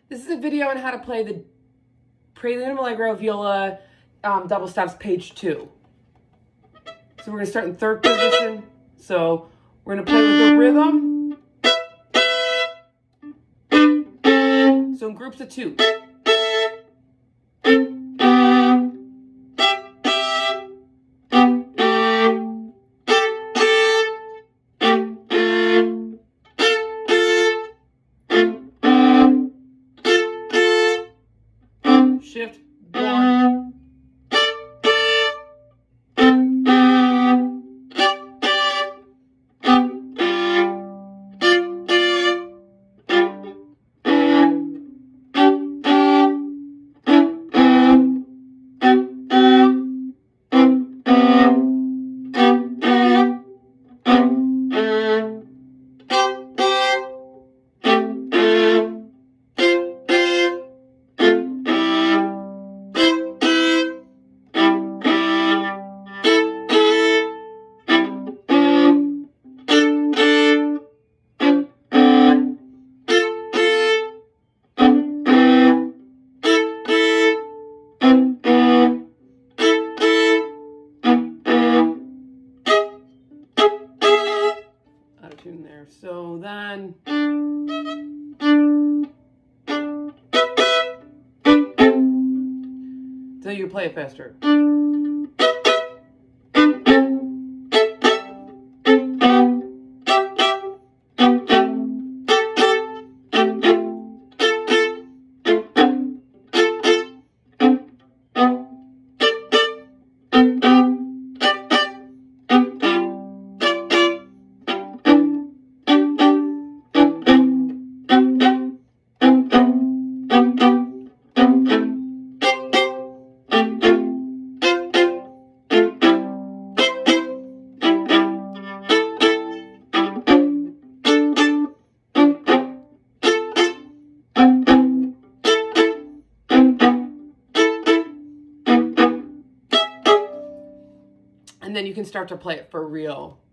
This is a video on how to play the Prelude and Allegro viola double stops page 2. So we're going to start in third position. So we're going to play with the rhythm. So in groups of 2. Shift 1. Out of tune there. So then so you play it faster. And then you can start to play it for real.